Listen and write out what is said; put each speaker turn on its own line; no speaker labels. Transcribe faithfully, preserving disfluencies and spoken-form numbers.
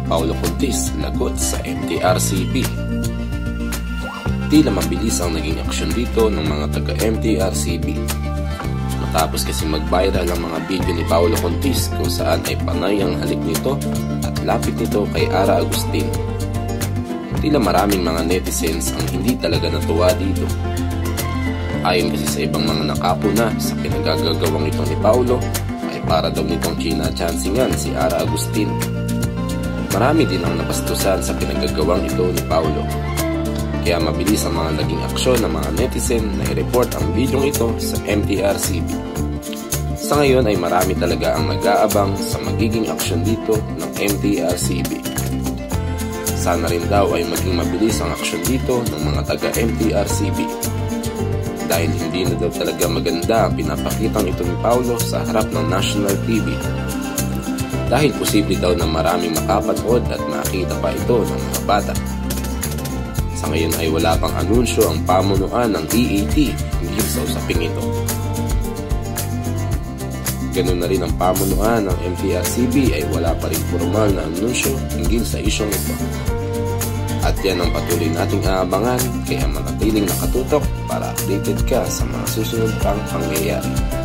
Paulo Contis lagot sa M T R C B. Tila mabilis ang naging aksyon dito ng mga taga-M T R C B. Matapos kasi mag-viral ang mga video ni Paulo Contis kung saan ay panay ang halik nito at lapit nito kay Ara Agustin. Tila maraming mga netizens ang hindi talaga natuwa dito. Ayon kasi sa ibang mga nakapuna sa pinagagagawang ito ni Paulo, ay para daw nitong china-chancingan si Ara Agustin. Marami din ang napastusan sa pinagagawang ito ni Paulo. Kaya mabilis ang mga naging aksyon ng mga netizen na i-report ang video ito sa M T R C B. Sa ngayon ay marami talaga ang nag-aabang sa magiging aksyon dito ng M T R C B. Sana rin daw ay maging mabilis ang aksyon dito ng mga taga-M T R C B. Dahil hindi na daw talaga maganda ang pinapakitang ito ni Paulo sa harap ng national T V. Dahil posible daw na maraming makapanood at makita pa ito ng mga bata. Sa ngayon ay wala pang anunsyo ang pamunuan ng D A T hinggil sa usaping ito. Ganun na rin ang pamunuan ng M T R C B ay wala pa rin formal na anunsyo hinggil sa isyong ito. At yan ang patuloy nating aabangan, kaya manatiling nakatutok para updated ka sa mga susunod pang pangyayari.